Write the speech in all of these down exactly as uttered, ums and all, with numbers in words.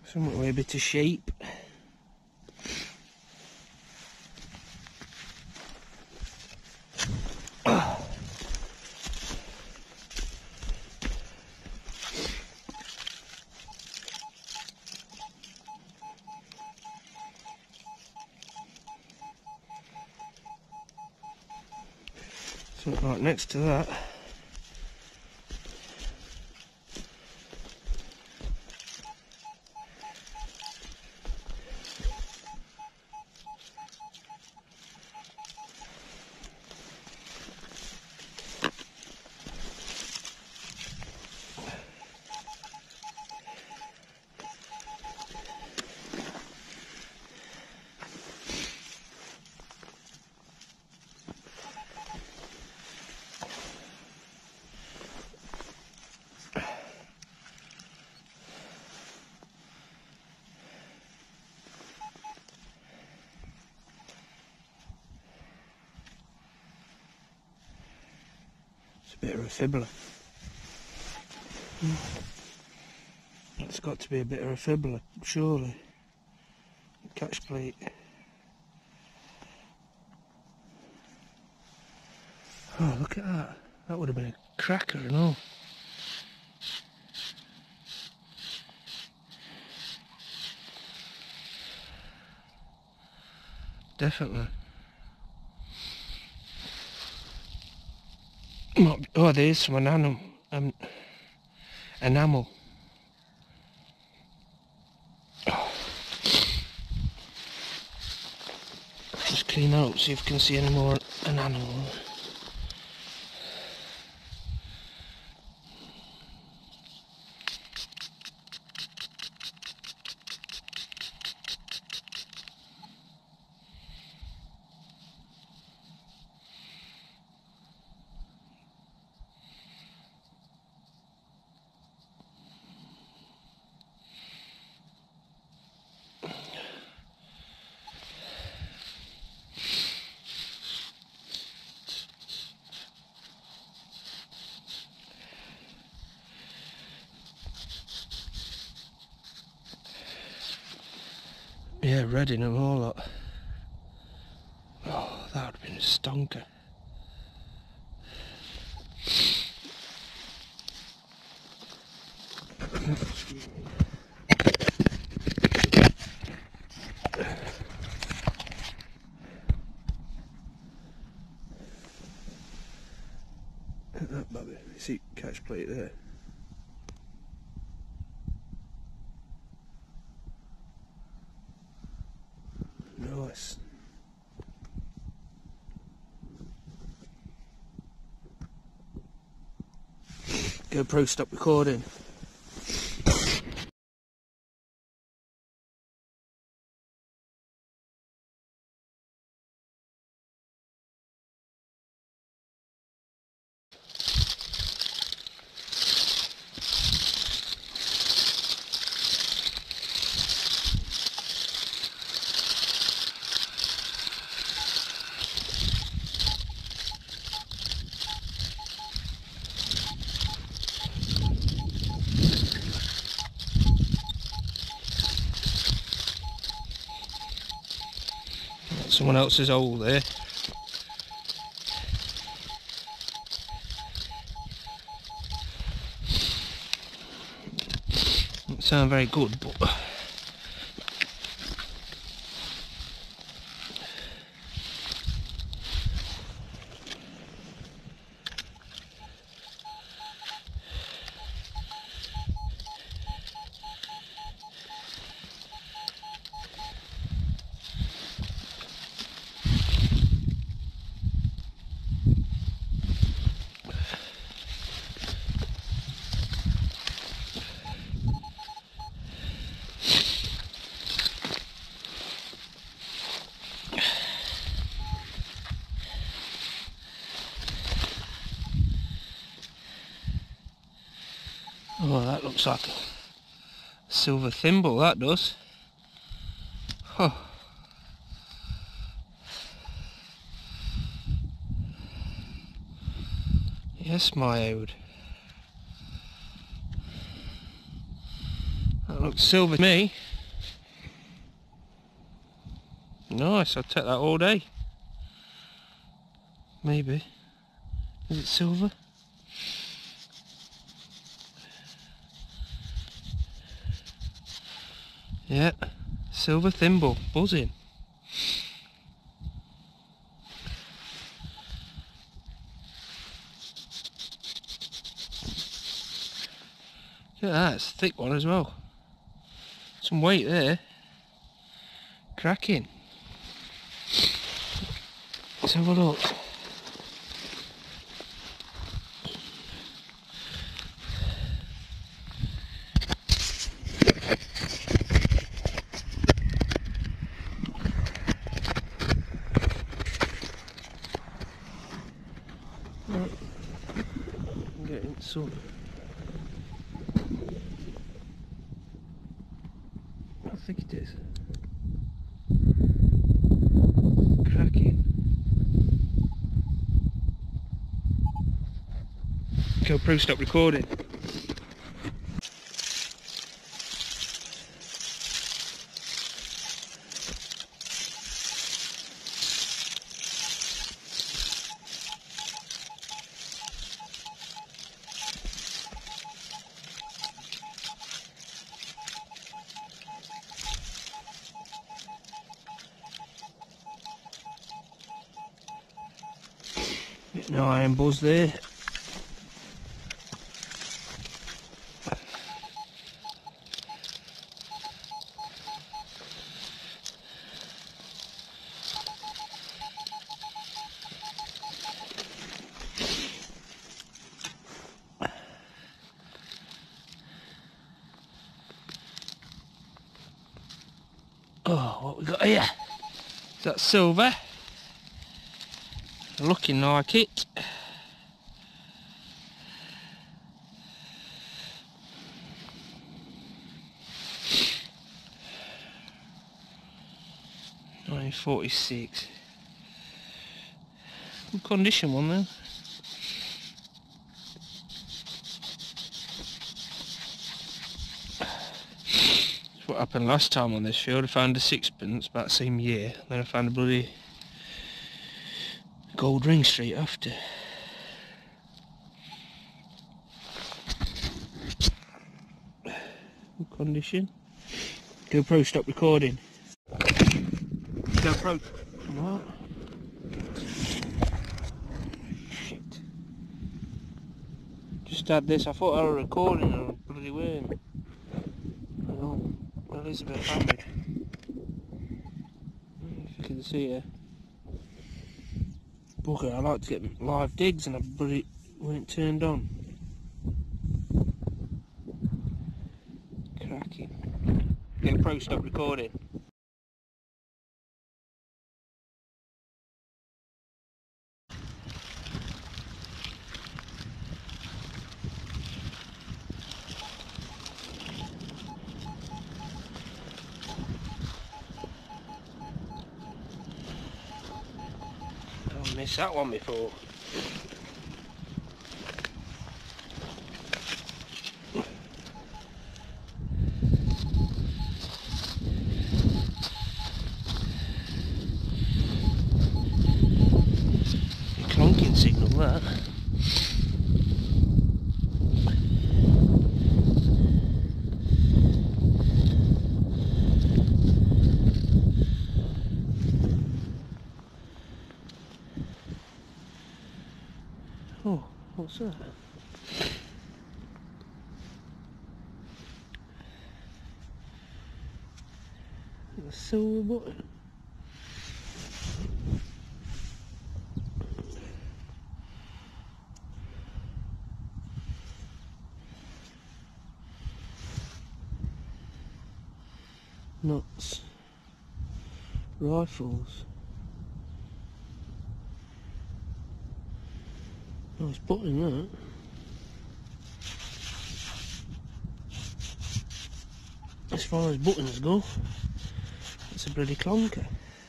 Something with a bit of shape. Something right next to that. A bit of a fibbler. It's got to be a bit of a fibbler, surely. Catch plate. Oh, look at that. That would have been a cracker and all. Definitely. Oh, there's some enamel. Um, enamel. Oh. Just clean out, see if you can see any more enamel. Yeah, red in them all lot. Oh, that would have been a stonker. Look at that, Bobby. You see catch plate there. Nice. GoPro, stop recording. Someone else's hole there. Doesn't sound very good, but oh, that looks like a silver thimble, that does. Oh. Yes, my ode. That Looks silver to me. Nice, I'll take that all day. Maybe. Is it silver? Yeah, silver thimble, buzzing. Look at that, it's a thick one as well. Some weight there. Cracking. Let's have a look. I'm getting some. I think it is. Cracking. GoPro stop recording. No iron buzz there. Oh, what we got here? Is that silver? Looking like it. nineteen forty-six. Good condition one then. That's what happened last time on this field. I found a sixpence about the same year. Then I found a bloody gold ring straight after. Good condition. GoPro stop recording. GoPro. What? Shit. Just had this. I thought I was recording and I bloody weren't. Oh, Elizabeth Hamid. If you can see her. Bugger, I like to get live digs and I bloody weren't turned on. Cracking. GoPro stop recording. I missed that one before. Clonking signal that. Oh, what's that? A silver button. Nuts. Rifles. Nice button that. As far as buttons go, it's a bloody clunker.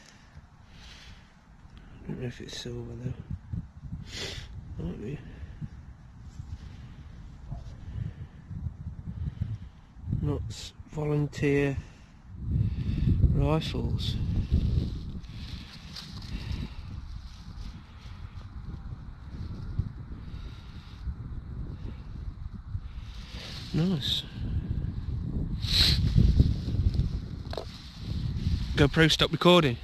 I don't know if it's silver though. Might be. Nuts volunteer rifles. Nice. GoPro, stop recording.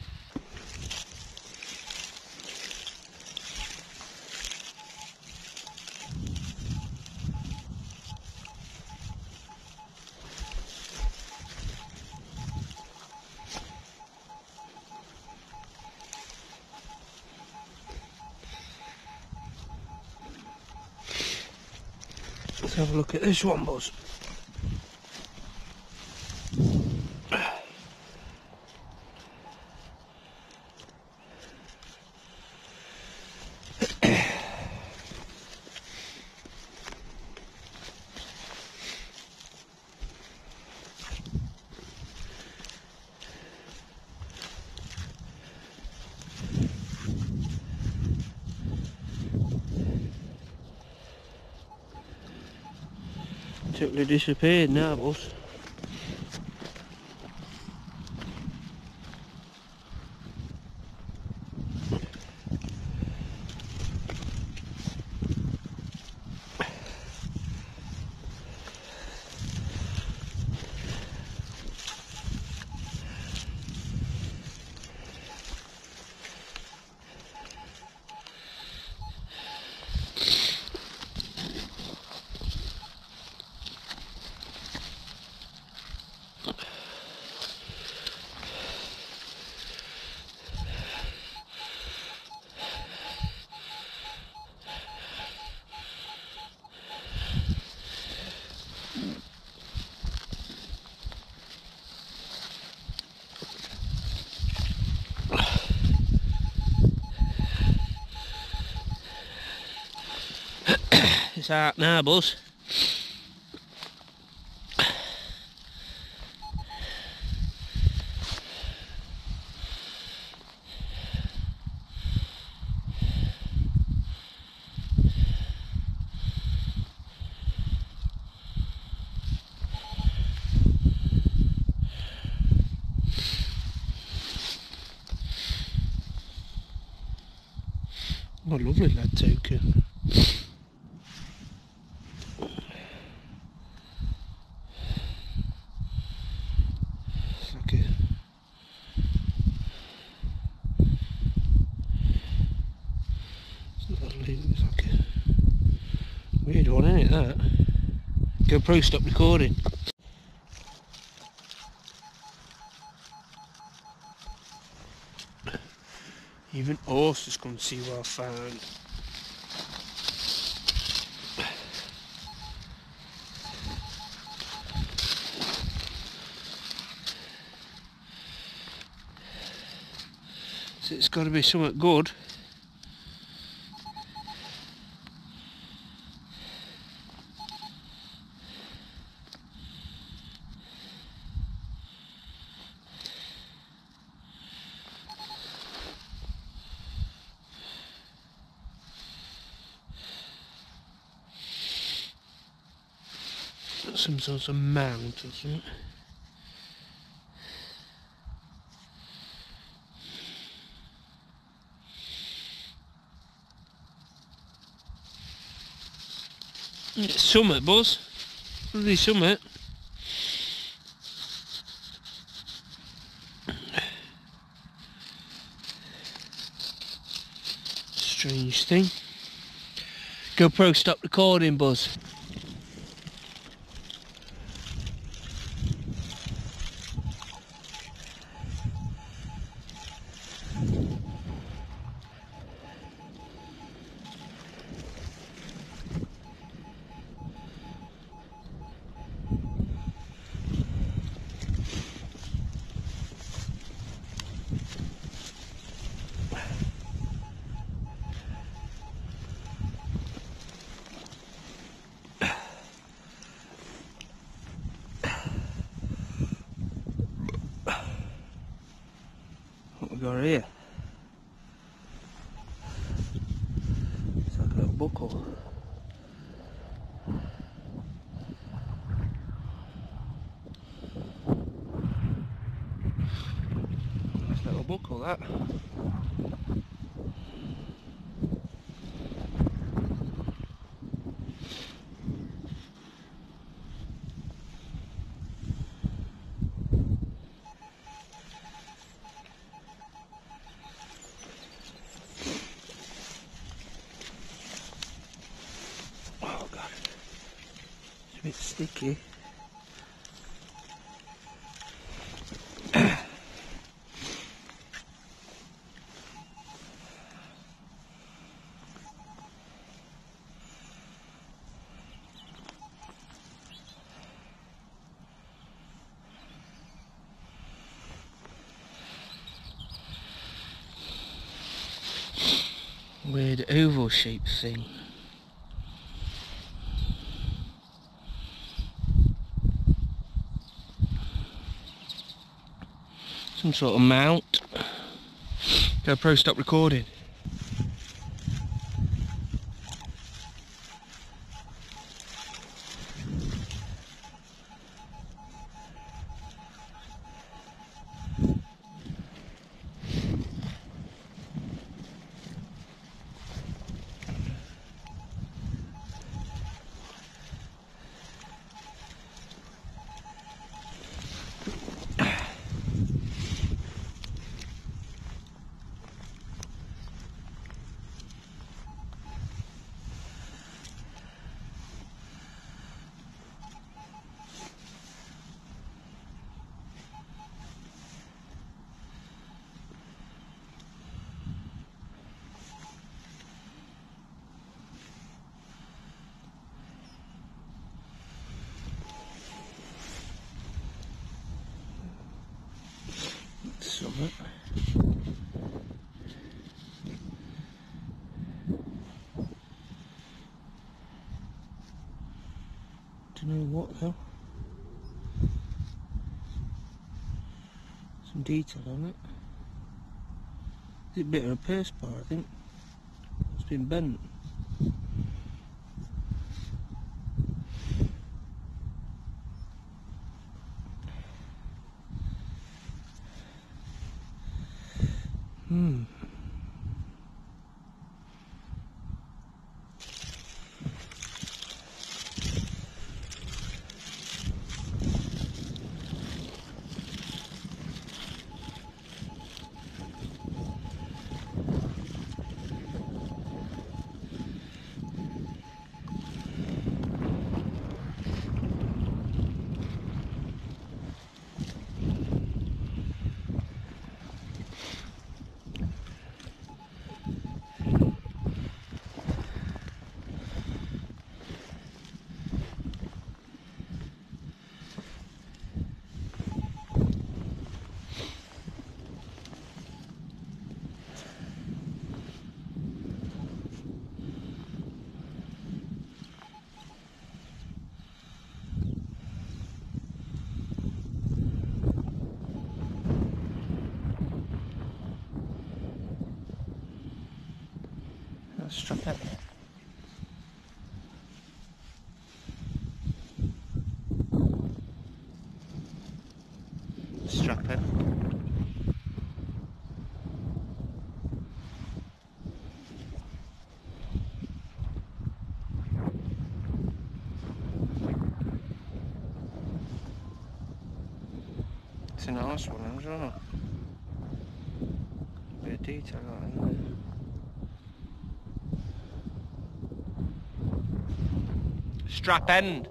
Let's have a look at this one, boss. Totally disappeared now, boss. It's out now, boss. Oh, lovely lad token. It's like a it's not a link, it's like a weird one, isn't it, that? GoPro, stop recording. Even horses come to see what I found. So it's got to be something good. Some sort of mount or something. It's summit, boss. Bloody summit. Strange thing. GoPro, stop recording, buzz. What we got here? It's like a little buckle. Nice little buckle that. Oh god, it's a bit sticky. Weird oval shaped thing. Some sort of mount. GoPro, stop recording. Summit. Do you know what though? Some detail on it. It's a bit of a purse bar, I think. It's been bent. Hmm. Strap it. Strap it. It's a nice one as well. Bit of detail on it. Strap end.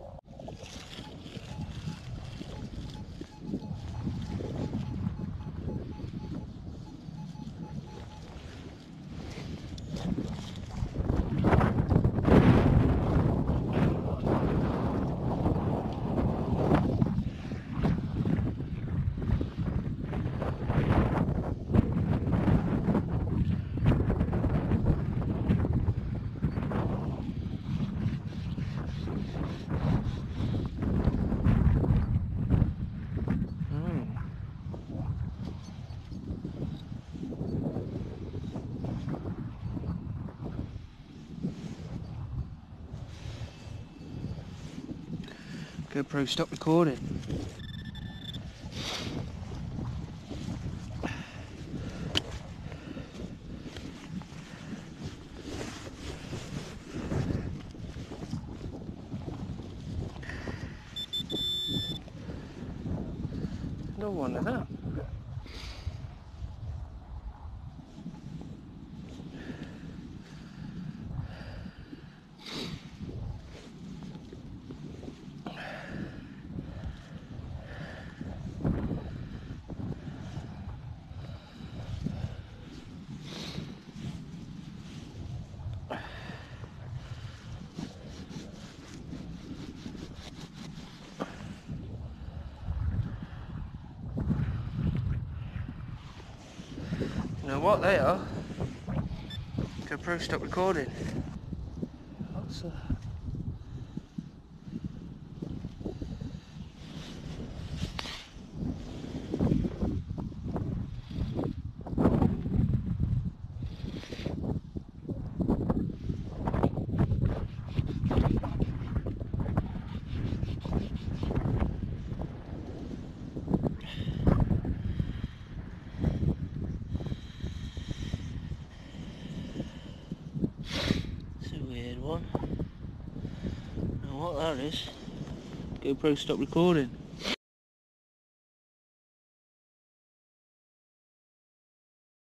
GoPro, stop recording. No one of that. You know what they are? GoPro stop recording. What's that? It's a weird one. And what that is, GoPro stop recording.